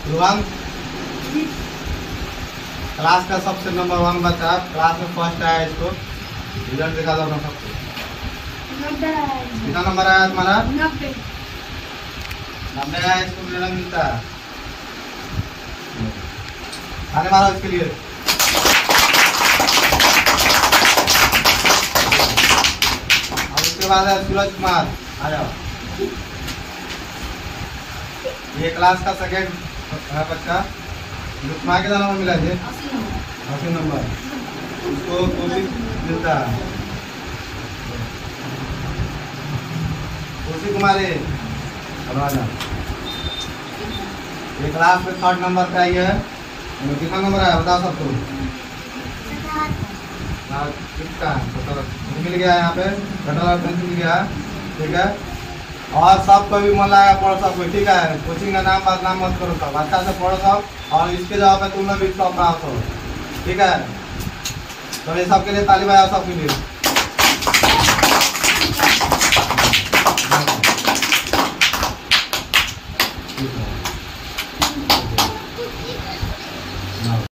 ध्रुवंग class का सबसे number 1 बच्चा, क्लास में फर्स्ट आया, इसको रिजल्ट दिखा दो अपना सबको। कितना नंबर आया तुम्हारा? 90 आया। इसको रिजल्ट मिलता है। आने मारो इसके लिए। और उसके बाद है सूरज कुमार, आ जाओ। ये क्लास का सेकेंड है बच्चा। तुम्हारा कितना नंबर मिला जी? 80 नंबर। उसको कोचिंग मिलता है। कोचिंग कुमारी, ये क्लास में 3rd नंबर पे आई है। कितना नंबर आया बताओ सबको? कितना मिल गया यहाँ पे, घटा पेंसिल मिल गया। ठीक है, और सबको भी मन लगा पढ़ो सब कोई। ठीक है, कोचिंग का नाम बदनाम मत करो, सब अच्छा से पढ़ो सब। और इसके जवाब पे तुम लोग भी टॉप आओ सब। ठीक है, तो ये सबके लिए ताली बजाओ सबके लिए। ठीक है।